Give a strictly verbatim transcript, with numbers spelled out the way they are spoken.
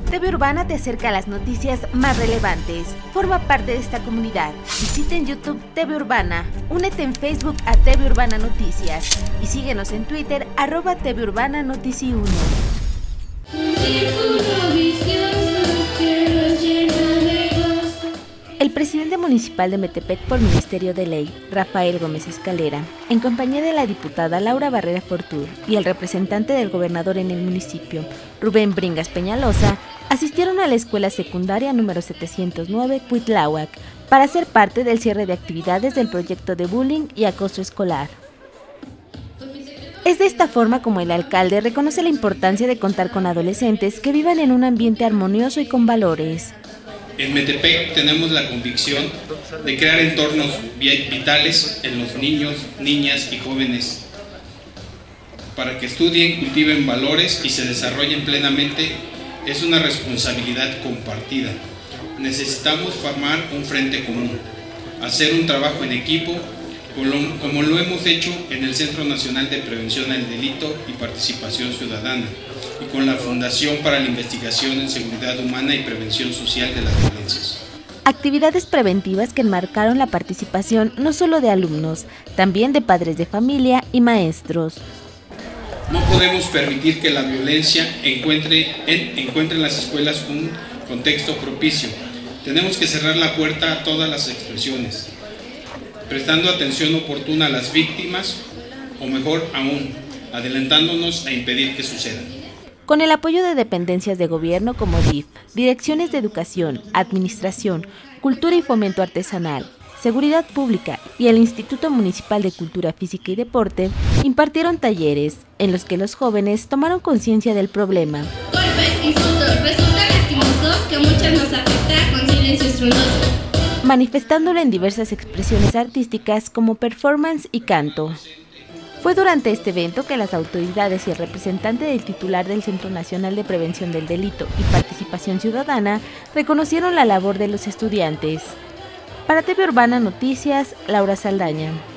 T V Urbana te acerca a las noticias más relevantes. Forma parte de esta comunidad. Visita en YouTube T V Urbana. Únete en Facebook a T V Urbana Noticias. Y síguenos en Twitter, arroba T V Urbana Notici uno. El presidente municipal de Metepec por Ministerio de Ley, Rafael Gómez Escalera, en compañía de la diputada Laura Barrera Fortur y el representante del gobernador en el municipio, Rubén Bringas Peñalosa, asistieron a la escuela secundaria número setecientos nueve Cuitláhuac para ser parte del cierre de actividades del proyecto de bullying y acoso escolar. Es de esta forma como el alcalde reconoce la importancia de contar con adolescentes que vivan en un ambiente armonioso y con valores. En Metepec tenemos la convicción de crear entornos vitales en los niños, niñas y jóvenes para que estudien, cultiven valores y se desarrollen plenamente. Es una responsabilidad compartida. Necesitamos formar un frente común, hacer un trabajo en equipo, como lo hemos hecho en el Centro Nacional de Prevención al Delito y Participación Ciudadana y con la Fundación para la Investigación en Seguridad Humana y Prevención Social de las Violencias. Actividades preventivas que enmarcaron la participación no solo de alumnos, también de padres de familia y maestros. No podemos permitir que la violencia encuentre en, encuentre en las escuelas un contexto propicio. Tenemos que cerrar la puerta a todas las expresiones, prestando atención oportuna a las víctimas, o mejor aún, adelantándonos a impedir que sucedan. Con el apoyo de dependencias de gobierno como D I F, direcciones de educación, administración, cultura y fomento artesanal, seguridad pública y el Instituto Municipal de Cultura Física y Deporte, impartieron talleres en los que los jóvenes tomaron conciencia del problema. Golpes, insultos, resulta lastimoso que a muchas nos afecta con silencio estruendoso, manifestándolo en diversas expresiones artísticas como performance y canto. Fue durante este evento que las autoridades y el representante del titular del Centro Nacional de Prevención del Delito y Participación Ciudadana reconocieron la labor de los estudiantes. Para T V Urbana Noticias, Laura Saldaña.